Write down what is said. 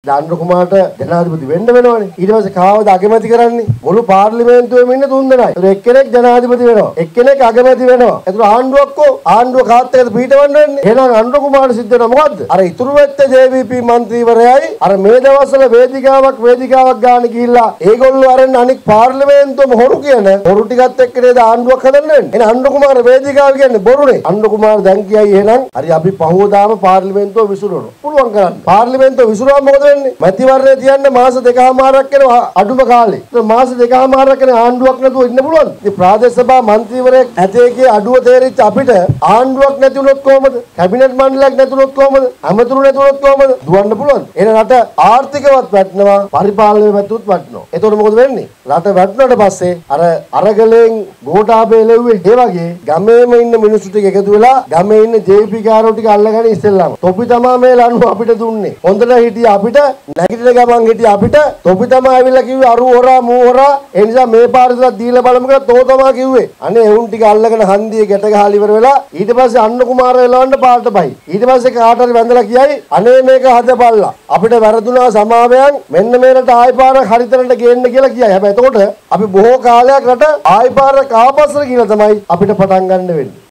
අනුර කුමාරට ජනාධිපති වෙන්න වෙනවනේ. ඊට පස්සේ කාවද අගමැති කරන්නේ? මුළු පාර්ලිමේන්තුවේම ඉන්න 3 දෙනායි. ඒතර එක්කෙනෙක් ජනාධිපති වෙනවා. එක්කෙනෙක් අගමැති වෙනවා. ඒතර ආණ්ඩුව කාත් එක්කද පිටවන්න වෙන්නේ? එහෙනම් අනුර කුමාරට සිද්ධ වෙනවා මොකද්ද? අර ඉතුරු වෙච්ච JVP മന്ത്രിවරයයි අර මේ දවස්වල වේදිකාවක් ගන්න ගිහිල්ලා ඒගොල්ලෝ අරන් අනික් පාර්ලිමේන්තුවම හොරු කියන හොරු ටිකත් එක්ක නේද ආණ්ඩුවක් හදන්න වෙන්නේ. එහෙනම් අනුර කුමාර වේදිකාව කියන්නේ බොරුනේ. අනුර කුමාර දැන් කියයි එහෙනම් හරි අපි පහවදාම පාර්ලිමේන්තුව විසිරවනවා. පුළුවන් කරන්න. පාර්ලිමේන්තුව විසිරුවම මොකද වෙන්නේ? මැතිවරණය තියන්න මාස 2කමාරක් යනවා අඩුම කාලේ. ඒක මාස 2කමාරක් යන ආණ්ඩුවක් නැතුව ඉන්න පුළුවන්. ඉතින් ප්‍රාදේශ සභා മന്ത്രിවරයෙක් ඇතේකේ අඩුව තේරිච්ච අපිට ආණ්ඩුවක් නැති වුණොත් කොහමද? කැබිනට් මණ්ඩලයක් නැති වුණොත් කොහමද? අමතුරු නැති වුණොත් කොහමද? දුවන්න පුළුවන්. එහෙනම් රට ආර්ථිකවත් වැටෙනවා, පරිපාලනය වැටුත් වැටෙනවා. එතකොට මොකද වෙන්නේ? රට වැටුණාට පස්සේ අර අරගලෙන් ගෝඨාභය ලැබුවේ ඒ වගේ ගමේම ඉන්න මිනිස්සු ටික එකතු වෙලා ගමේ ඉන්න JP කාරෝ ටික අල්ලගෙන ඉස්සෙල්ලාම තොපි තමා මේ ලනුව අපිට දුන්නේ. හොඳට හිටිය අපිට නැගිටින ගමන් හිටිය අපිට තොපි තමා ඇවිල්ලා කිව්වේ අරු හොරා මූ හොරා ඒ නිසා මේ පාරේදලා දීලා බලමු කියලා තෝ තමා කිව්වේ. අනේ එවුන් ටික අල්ලගෙන හන්දියේ ගැට ගහලා ඉවර වෙලා ඊට පස්සේ අන්න කුමාර එලවන්න පාට බයි. ඊට පස්සේ කාට හරි වැඳලා කියයි අනේ මේක හදපල්ලා. අපිට වැරදුනා සමාවයන් මෙන්න මේකට ආයි පාරක් හරිතනට ගේන්න කියලා කියයි. හැබැයි එතකොට අපි බොහෝ කාලයක් රට ආයි පාරක් ආපස්සට කියලා තමයි අපිට පටන් ගන්න වෙන්නේ.